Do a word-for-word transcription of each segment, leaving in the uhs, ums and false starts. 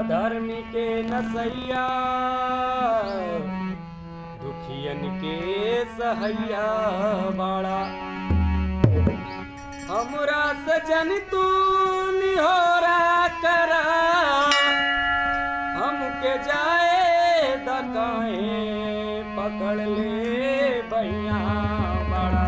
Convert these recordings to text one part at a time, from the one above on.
धर्म के नसैया दुखियन के सहैया बाड़ा। हमरा सजन तू निहोरा करा हमके जाए दकाए पकड़ ले भैया बड़ा।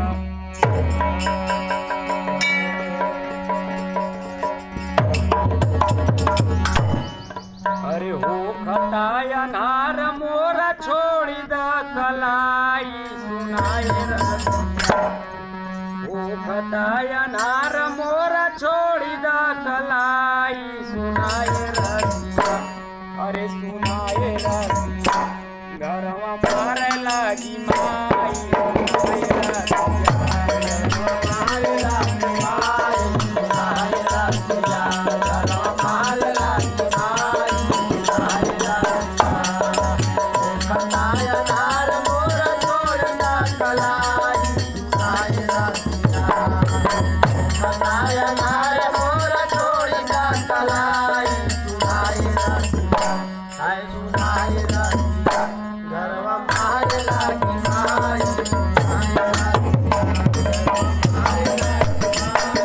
अरे हो खताया नार मोरा छोड़ी द कलाई सुनाए रसिया। हो खताया नार मोरा छोड़ी द कलाई सुनाए रसिया। अरे सुनाए रसिया घरवा मारे लागी माई सुनाए रसिया। मारे लागी माई सुनाए रसिया घरवा मारे लागी माई सुनाए रसिया। खताया नार मोरा छोड़ द कलाई सुनाए रसिया। खताया नार मोरा छोड़ द कलाई सुनाए रसिया। हाय सुनाए रसिया घरवा मारे लागी माई सुनाए रसिया। मारे लागी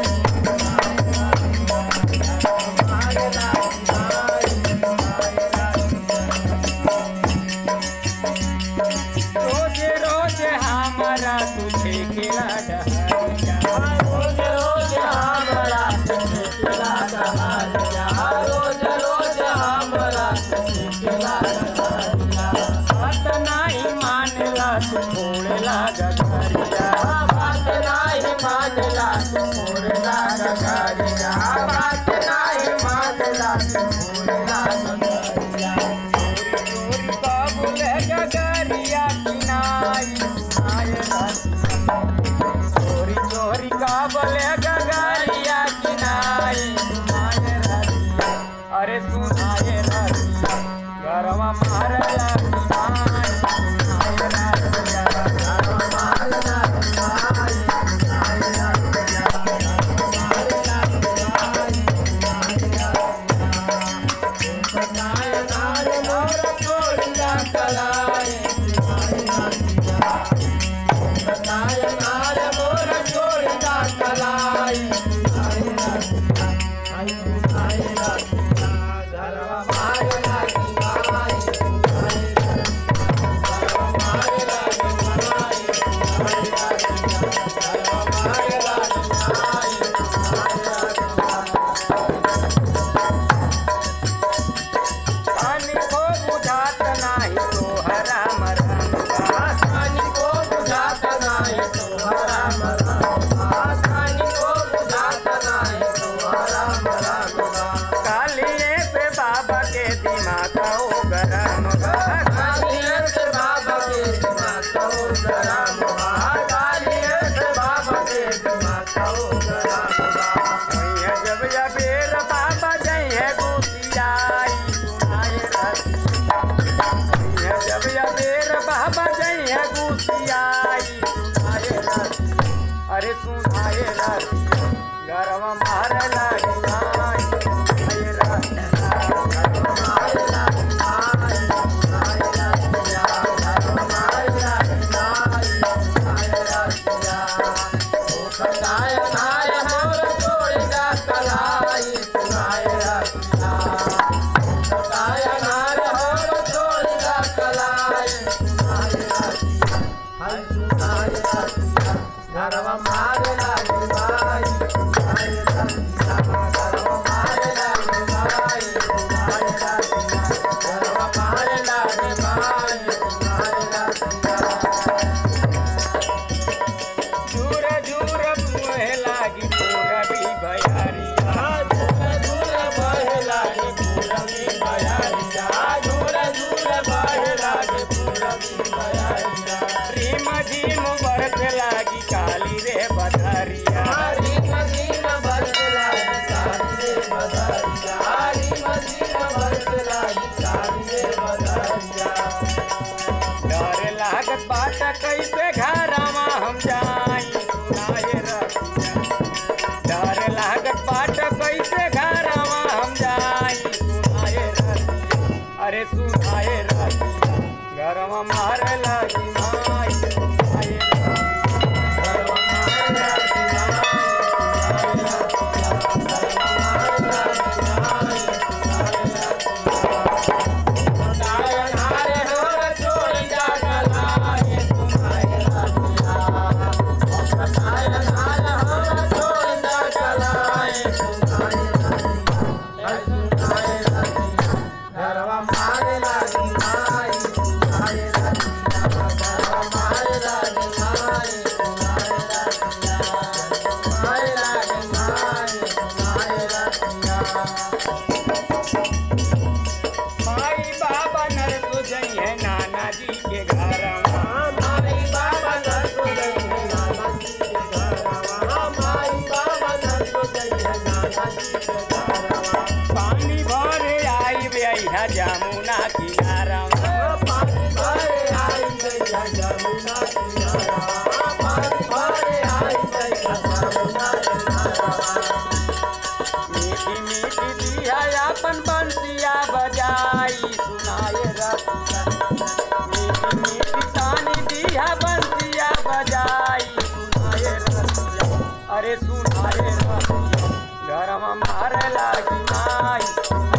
मारे लागी माई सुनाए रसिया। रोजे रोजे हमारा तुझे खिला डहरिया। रोज रोज हमारा तुझे खिला डहरिया। रोज रोज हमारा तुझे खिला डहरिया। बात नहीं मानेला तू छोड़ेला डहरिया। बात नहीं मानेला तू छोड़ेला डहरिया। बात नहीं मानेला तू छोड़ेला डहरिया। चोरी चोरी काबुले गगरिया किनाई सुनाए रसिया। चोरी चोरी काबुले गगरिया किनाई सुनाए रसिया। अरे सुनाए रसिया घरवा मारे लागी माई सुनाए रसिया। घरवा मारे लागी माई सुनाए रसिया। मारे लागी माई सुनाए रसिया। खताया नार मोरा छोड़ द कलाई सुनाए रसिया। खताया नार मोरा छोड़ द कलाई सुनाए रसिया। हाय सुनाए रसिया घरवा मारे लागी माई सुनाए रसिया। घरवा मारे लागी माई सुनाए रसिया। घरवा मारे लागी माई सुनाए रसिया। पानी को बुझात नाही तोहरा मरहमगा। पानी को बुझात नाही तोहरा मरहमगा। पानी को बुझात नाही तोहरा मरहमगा। कालिए से बाबा के दिमाग हो गरमगा। कालिए से बाबा के दिमाग हो गरमगा। कालिए से बाबा के दिमाग हो गरमगा। वहीं जब जबेर बाबा जइहे गुसियाई सुनाए रसिया। वहीं जब जबेर बाबा जइहे गुसियाई सुनाए रसिया। अरे सुनाए रसिया घरवा मारे लागी माई सुनाए रसिया। घरवा मारे लागी माई सुनाए रसिया। घरवा मारे लागी माई सुनाए रसिया। ओ खताया नार मोरा छोड़ द कलाई सुनाए रसिया। खताया नार मोरा छोड़ द कलाई सुनाए रसिया। हाय सुनाए रसिया घरवा मारे लागी माई सुनाए रसिया। घरवा मारे लागी माई सुनाए रसिया। घरवा मारे लागी माई सुनाए रसिया। झूर झूर बहे लागी पूरबी बयारिया। झूर झूर बहे लागी पूरबी बयारिया। झूर झूर बहे लागी पूरबी बयारिया। रिम झिम बरस लागी काली रे बदरिया। रिम झिम बरस लागी काली रे बदरिया। रिम झिम बरस लागी काली रे बदरिया। डर लागत बाट कैसे घरवा हम जाई सुनाए रसिया। डर लागत बाट कैसे घरवा हम जाई सुनाए रसिया। जमुना किनारा पानी भरे आई दैया जमुना किनारा पानी भरे आई दैया जमुना किनारा मीठी मीठी दिया अपन बंसिया बजाई सुनाए रसिया मीठी मीठी तानी दिया बंसिया बजाई सुनाए रसिया अरे सुनाए रसिया घर में मारे लागी माई